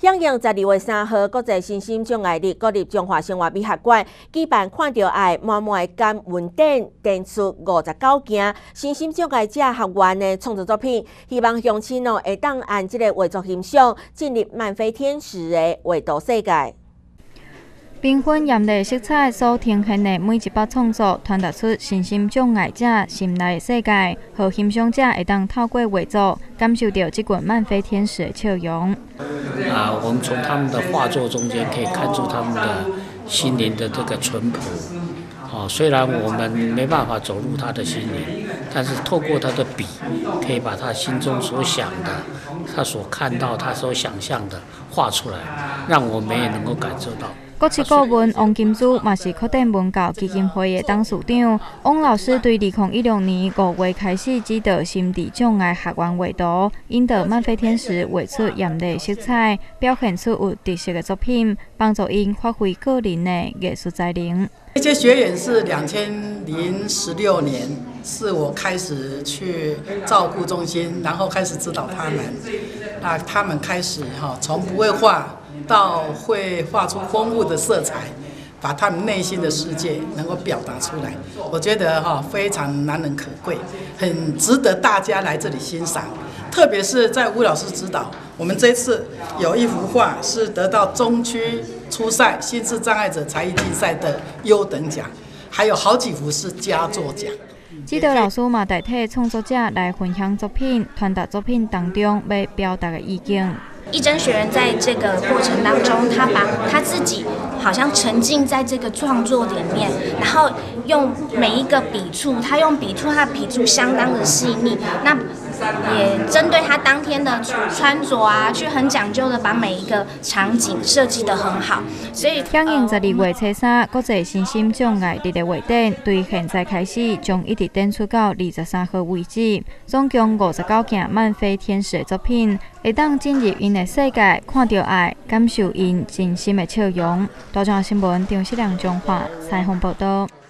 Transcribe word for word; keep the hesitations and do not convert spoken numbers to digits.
响应十二月三号国际身心障碍日，国立中华生活美学馆举办“看到爱，满满感恩展”，展出五十九件身心障碍者学员的创作作品，希望乡亲哦会当按这个画作欣赏，进入漫飞天使的画图世界。 缤纷艳丽色彩所呈现的每一把创作，传达出身心障碍者心内的世界，和欣赏者会当透过画作感受到这群漫飞天使的笑容。 啊，我们从他们的画作中间可以看出他们的心灵的这个淳朴。哦，虽然我们没办法走入他的心灵，但是透过他的笔，可以把他心中所想的、他所看到、他所想象的画出来，让我们也能够感受到。 国市顾问王金珠嘛是扩展文教基金会的董事长。王老师对二零一六年五月开始指导心智障碍学员画图，引导漫飞天使画出艳丽色彩，表现出有特色的作品，帮助因发挥个人的艺术才能。 这些学员是两千零十六年，是我开始去照顾中心，然后开始指导他们。那他们开始哈，从不会画。 到会画出丰富的色彩，把他们内心的世界能够表达出来，我觉得哈非常难能可贵，很值得大家来这里欣赏。特别是在吴老师指导，我们这次有一幅画是得到中区初赛心智障碍者才艺竞赛的优等奖，还有好几幅是佳作奖。 指导老师嘛代替创作者来分享作品，传达作品当中要表达的意见。 一真学员在这个过程当中，他把他自己好像沉浸在这个创作里面，然后用每一个笔触，他用笔触，他的笔触相当的细腻。那也针对他当天的穿着啊，去很讲究的把每一个场景设计得很好。所以， 响应十二月初三国际身心障碍日的画展，对现在开始将一直展出到二十三号为止，总共五十九件漫飞天使的作品，会当进入因的世界，看到爱，感受因真心的笑容。大众新闻张世良中华采访报道。